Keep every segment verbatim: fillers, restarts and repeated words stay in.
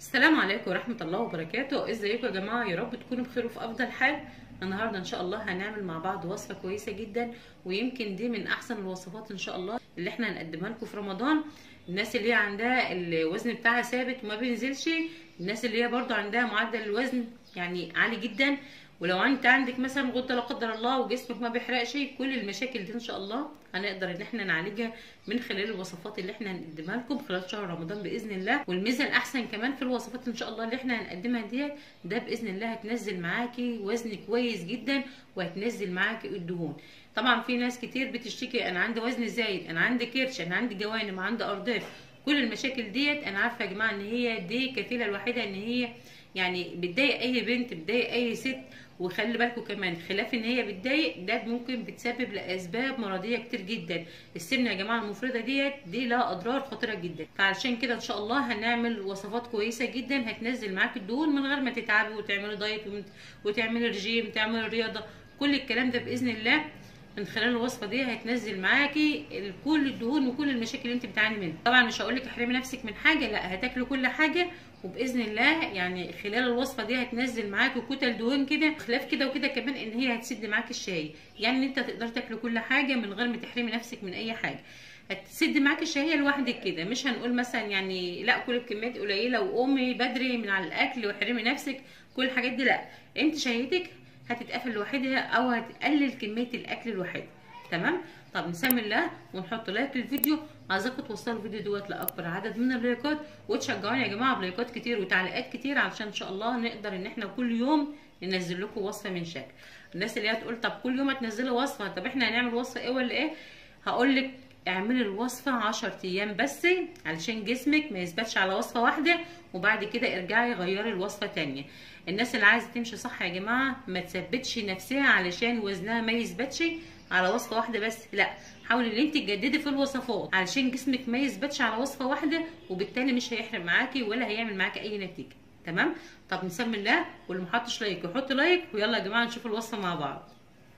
السلام عليكم ورحمة الله وبركاته. ازيكم يا جماعة؟ يا رب تكونوا بخير وفي افضل حال. النهاردة ان شاء الله هنعمل مع بعض وصفة كويسة جدا، ويمكن دي من احسن الوصفات ان شاء الله اللي احنا هنقدمها لكم في رمضان. الناس اللي هي عندها الوزن بتاعها ثابت وما بينزلش، الناس اللي هي برضو عندها معدل الوزن يعني عالي جدا، ولو انت عندك مثلا غده لا قدر الله وجسمك ما بيحرقش، كل المشاكل دي ان شاء الله هنقدر ان احنا نعالجها من خلال الوصفات اللي احنا هنقدمها لكم خلال شهر رمضان باذن الله. والميزه الاحسن كمان في الوصفات ان شاء الله اللي احنا هنقدمها ديت، ده باذن الله هتنزل معاكي وزن كويس جدا، وهتنزل معاكي الدهون. طبعا في ناس كتير بتشتكي انا عندي وزن زايد، انا عندي كرش، انا عندي جوانب، عندي ارداف. كل المشاكل ديت انا عارفه يا جماعه ان هي دي كفيله الوحيده ان هي يعني بتضايق اي بنت، بتضايق اي ست. وخلي بالكم كمان خلاف ان هي بتضايق، ده ممكن بتسبب لاسباب مرضيه كتير جدا. السمنه يا جماعه المفرطه ديت دي لها اضرار خطيره جدا، فعشان كده ان شاء الله هنعمل وصفات كويسه جدا هتنزل معاكي الدهون من غير ما تتعبي وتعملي دايت وتعملي رجيم، تعملي رياضه. كل الكلام ده باذن الله من خلال الوصفه دي هتنزل معاكي كل الدهون وكل المشاكل اللي انت بتعاني منها. طبعا مش هقول لك احرمي نفسك من حاجه، لا، هتاكلي كل حاجه، وباذن الله يعني خلال الوصفه دي هتنزل معاكي كتل دهون كده. خلاف كده وكده كمان ان هي هتسد معاكي الشاي، يعني ان انت تقدر تاكلي كل حاجه من غير ما تحرمي نفسك من اي حاجه. هتسد معاكي الشهيه لوحدك كده، مش هنقول مثلا يعني لا كل بكميات قليله وقومي بدري من على الاكل واحرمي نفسك كل الحاجات دي، لا، انت شهيتك هتتقفل لوحدها او هتقلل كميه الاكل لوحدها. تمام؟ طب نسمي الله ونحط لايك للفيديو. عايزاكم توصلوا الفيديو دوت لاكبر عدد من اللايكات، وتشجعوني يا جماعه بلايكات كتير وتعليقات كتير، علشان ان شاء الله نقدر ان احنا كل يوم ننزل لكم وصفه من شكل. الناس اللي هتقول طب كل يوم هتنزلوا وصفه، طب احنا هنعمل وصفه ايه ولا ايه؟ هقول لك اعملي الوصفه عشرة ايام بس، علشان جسمك ما يثبتش على وصفه واحده وبعد كده ارجعي غيري الوصفه تانية. الناس اللي عايزه تمشي صح يا جماعه ما تثبتش نفسها علشان وزنها ما يثبتش على وصفه واحده بس، لا، حاولي ان انت تجددي في الوصفات علشان جسمك ما يثبتش على وصفه واحده، وبالتالي مش هيحرق معاكي ولا هيعمل معاكي اي نتيجه. تمام؟ طب نسمي الله، واللي ما حطش لايك يحط لايك، ويلا يا جماعه نشوف الوصفه مع بعض.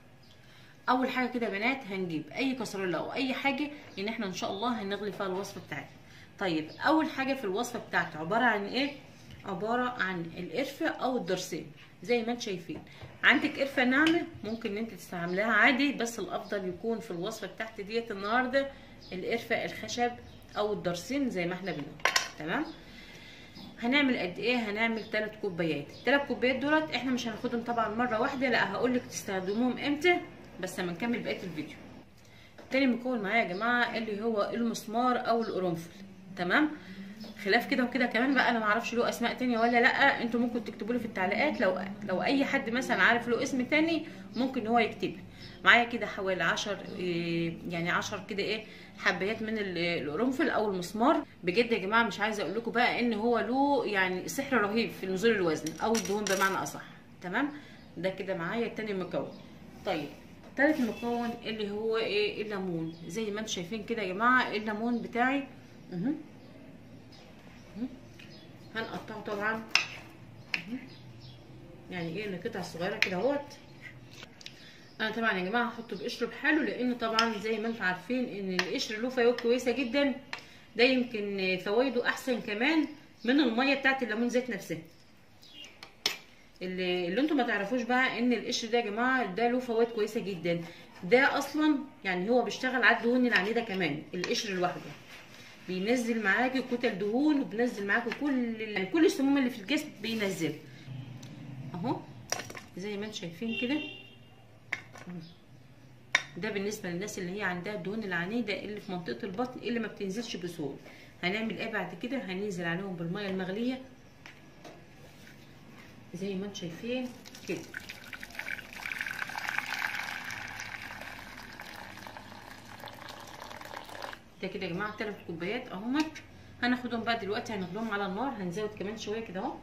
اول حاجه كده يا بنات هنجيب اي كسرونه او اي حاجه ان احنا ان شاء الله هنغلي فيها الوصفه بتاعتنا. طيب اول حاجه في الوصفه بتاعتي عباره عن ايه؟ عباره عن القرفه او الضرسين زي ما انتم شايفين. عندك قرفه ناعمه ممكن ان انت تستعمليها عادي، بس الافضل يكون في الوصفه بتاعتي ديت النهارده القرفه الخشب او الضرسين زي ما احنا بنقول. تمام؟ هنعمل قد ايه؟ هنعمل ثلاث كوبايات. الثلاث كوبايات دولت احنا مش هناخدهم طبعا مره واحده، لا، هقول لك تستخدموهم امتى بس لما نكمل بقيه الفيديو. تاني مكون معايا يا جماعه اللي هو المسمار او القرنفل. تمام؟ خلاف كده وكده كمان بقى، انا ما اعرفش له اسماء تانية ولا لا، انتوا ممكن تكتبوا لي في التعليقات لو لو اي حد مثلا عارف له اسم تاني ممكن هو يكتب. معايا كده حوالي عشر يعني عشر كده ايه حبايات من القرنفل او المسمار. بجد يا جماعه مش عايزه اقول لكم بقى ان هو له يعني سحر رهيب في نزول الوزن او الدهون بمعنى اصح. تمام؟ ده كده معايا تاني مكون. طيب تالت مكون اللي هو ايه؟ الليمون. زي ما انتم شايفين كده يا جماعه الليمون بتاعي اهو، هنقطعه طبعا يعني ايه لقطع صغيره كده اهوت. انا طبعا يا جماعه هحطه بقشره بحاله، لان طبعا زي ما انتم عارفين ان القشر له فوائد كويسه جدا، ده يمكن فوائده احسن كمان من الميه بتاعت الليمون ذات نفسها. اللي, اللي انتم ما تعرفوش بقى ان القشر ده يا جماعه ده له فوائد كويسه جدا، ده اصلا يعني هو بيشتغل على الدهون العنيده كمان. القشر لوحده بينزل معاكي كتل دهون، وبينزل معاكي كل يعني كل السموم اللي في الجسم بينزل اهو زي ما انتم شايفين كده. ده بالنسبه للناس اللي هي عندها الدهون العنيده اللي في منطقه البطن اللي ما بتنزلش بسهوله. هنعمل ايه بعد كده؟ هننزل عليهم بالميه المغليه زي ما انتم شايفين كده. ده كده يا جماعه ثلاث كوبايات اهمت. هناخدهم بقى دلوقتي هنغليهم على النار، هنزود كمان شويه كده اهو.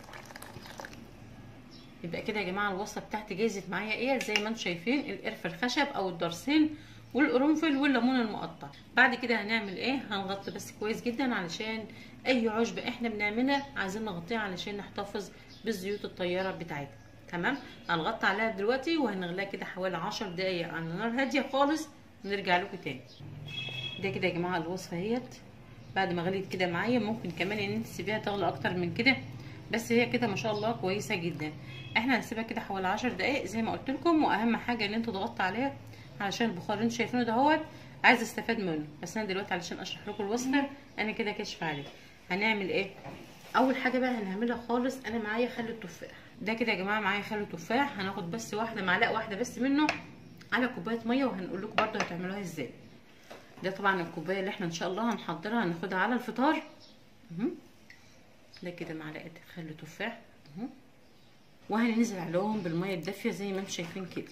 يبقى كده يا جماعه الوصفه بتاعتي جهزت معايا ايه؟ زي ما انتم شايفين القرفه الخشب او الضرسين والقرنفل والليمون المقطع. بعد كده هنعمل ايه؟ هنغطي بس كويس جدا علشان اي عشبه احنا بنعملها عايزين نغطيها علشان نحتفظ بالزيوت الطياره بتاعتها. تمام؟ هنغطي عليها دلوقتي وهنغليها كده حوالي عشر دقايق على نار هاديه خالص ونرجع لكم تاني. ده كده يا جماعه الوصفه اهيت بعد ما غليت كده معايا ممكن كمان ان انت تسيبيها تغلي اكتر من كده، بس هي كده ما شاء الله كويسه جدا. احنا هنسيبها كده حوالي عشر دقايق زي ما قلت لكم، واهم حاجه ان انتوا تغطوا عليها علشان البخار اللي انتوا شايفينه دهوت عايزه استفاد منه. بس انا دلوقتي علشان اشرح لكم الوصفه انا كده كاشفه عليه. هنعمل ايه؟ اول حاجه بقى هنعملها خالص، انا معايا خل التفاح ده كده يا جماعه، معايا خل تفاح. هناخد بس واحده معلقه واحده بس منه على كوبايه ميه، وهنقول لكم برده هتعملوها ازاي. ده طبعا الكوبايه اللي احنا ان شاء الله هنحضرها هناخدها على الفطار. اهو ده كده معلقه خل تفاح اهو، وهننزل عليهم بالميه الدافيه زي ما انتم شايفين كده.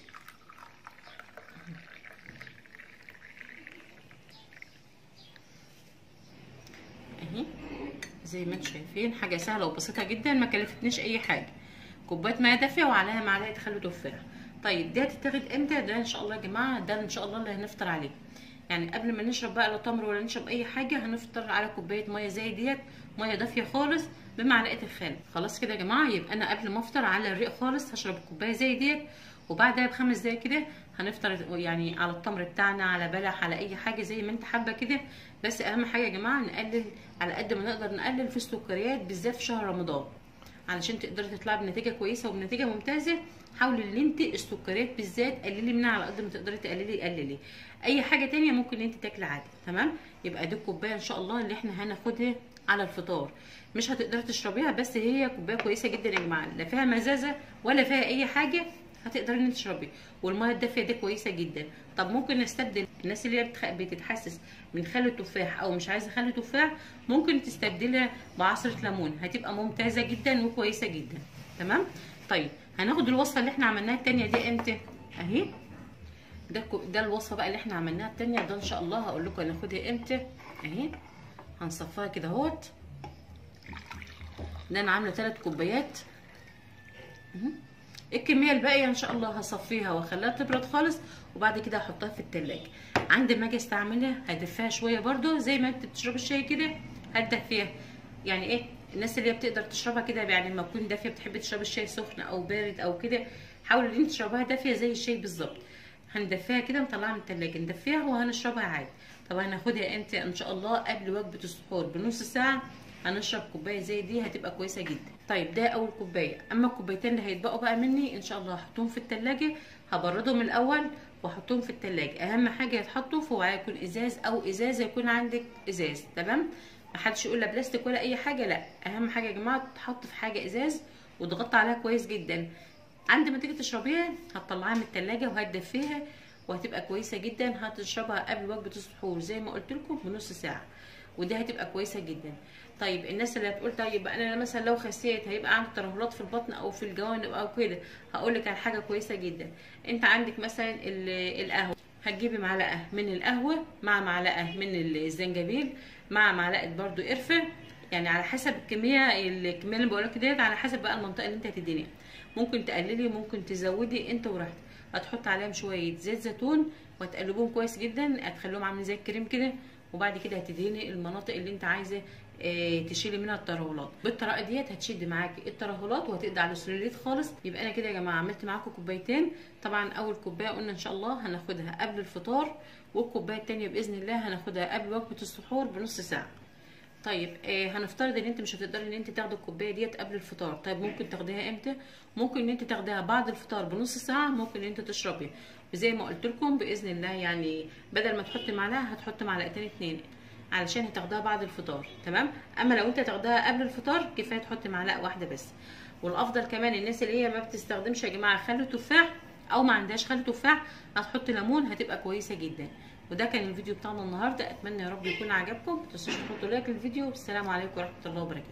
اهي زي ما انتم شايفين، حاجه سهله وبسيطه جدا، ما كلفتنيش اي حاجه. كوبايه ميه دافيه وعليها معلقه خل تفاح. طيب دي هتتاخد امتى؟ ده ان شاء الله يا جماعه ده ان شاء الله اللي هنفطر عليه، يعني قبل ما نشرب بقى لا تمر ولا نشرب اي حاجه، هنفطر على كوبايه ميه زي ديت، ميه دافيه خالص بمعلقه الخل. خلاص كده يا جماعه، يبقى انا قبل ما افطر على الريق خالص هشرب كوبايه زي ديت، وبعدها بخمس دقايق كده هنفطر يعني على التمر بتاعنا، على بلح، على اي حاجه زي ما انت حابه كده. بس اهم حاجه يا جماعه نقلل على قد ما نقدر، نقلل في السكريات بالذات في شهر رمضان علشان تقدري تطلعي بنتيجه كويسه وبنتيجه ممتازه. حاولي ان انت السكريات بالذات قللي منها على قد ما تقدري، تقللي قللي. اي حاجه تانية ممكن انت تاكلي عادي. تمام، يبقى دي الكوبايه ان شاء الله اللي احنا هناخدها على الفطار. مش هتقدري تشربيها، بس هي كوبايه كويسه جدا يا جماعه، لا فيها مزازه ولا فيها اي حاجه، هتقدري ان انت تشربي. والميه الدافيه دي كويسه جدا. طب ممكن نستبدل، الناس اللي هي بتتحسس من خل التفاح او مش عايزه خل تفاح ممكن تستبدلها بعصره ليمون، هتبقى ممتازه جدا وكويسه جدا. تمام. طيب هناخد الوصفه اللي احنا عملناها التانيه دي امتى؟ اهي ده ده الوصفه بقى اللي احنا عملناها التانيه، ده ان شاء الله هقول لكم هناخدها امتى. اهي هنصفيها كده اهوت. ده انا عامله ثلاث كوبايات. الكميه الباقيه ان شاء الله هصفيها واخليها تبرد خالص، وبعد كده هحطها في التلاجة. عندي ما اجي استعملها هدفيها شويه برده زي ما انت بتشربي الشاي كده، هتدفيها. يعني ايه، الناس اللي هي بتقدر تشربها كده يعني لما تكون دافيه، بتحب تشرب الشاي سخن او بارد او كده، حاولي ان انت تشربها دافيه زي الشاي بالظبط. هندفيها كده ونطلعها من التلاجة، ندفيها وهنشربها عادي. طب هناخدها امتى؟ ان شاء الله قبل وجبه السحور بنص ساعه هنشرب كوبايه زي دي، هتبقى كويسه جدا. طيب ده اول كوبايه. اما الكوبايتين اللي هيتبقوا بقى مني ان شاء الله هحطهم في التلاجة، هبردهم الاول واحطهم في التلاجة. اهم حاجه يتحطوا في وعاء يكون ازاز، او ازازه يكون عندك ازاز. تمام، محدش يقول لا بلاستيك ولا اي حاجه، لا، اهم حاجه يا جماعه تحط في حاجه ازاز وتغطي عليها كويس جدا. عند ما تيجي تشربيها هتطلعيها من التلاجة وهتدفيها وهتبقى كويسه جدا. هتشربها قبل وجبه السحور زي ما قلت لكم بنص ساعه، ودي هتبقى كويسه جدا. طيب الناس اللي هتقول طيب انا مثلا لو خسيت هيبقى عندي ترهلات في البطن او في الجوانب او كده، هقول لك على حاجه كويسه جدا. انت عندك مثلا القهوه، هتجيبي معلقه من القهوه مع معلقه من الزنجبيل مع معلقه برده قرفه، يعني على حسب الكميه الكميه اللي بقول لك ديت، على حسب بقى المنطقه اللي انت هتدينيها. ممكن تقللي ممكن تزودي انت وراحتك. هتحط عليهم شويه زيت زيتون وتقلبوهم كويس جدا، هتخليهم عاملين زي الكريم كده، وبعد كده هتدهني المناطق اللي انت عايزه اه تشيلي منها الترهلات. بالطريقه ديت هتشد معاكي الترهلات وهتقضي على السلوليت خالص. يبقى انا كده يا جماعه عملت معاكم كوبايتين. طبعا اول كوبايه قلنا ان شاء الله هناخدها قبل الفطار، والكوبايه الثانيه باذن الله هناخدها قبل وجبه السحور بنص ساعه. طيب آه هنفترض ان انت مش هتقدري ان انت تاخدي الكوبايه ديت قبل الفطار. طيب ممكن تاخديها امتى؟ ممكن ان انت تاخديها بعد الفطار بنص ساعه، ممكن ان انت تشربي زي ما قلت لكم باذن الله. يعني بدل ما تحطي معلقه هتحطي معلقتين اتنين علشان هتاخديها بعد الفطار. تمام. اما لو انت تاخديها قبل الفطار كفايه تحطي معلقه واحده بس. والافضل كمان الناس اللي هي ما بتستخدمش يا جماعه خل تفاح او ما عندهاش خل تفاح هتحطي ليمون، هتبقى كويسه جدا. وده كان الفيديو بتاعنا النهارده، اتمنى يا رب يكون عجبكم. ما تنسوش تحطوا لايك للفيديو. السلام عليكم ورحمه الله وبركاته.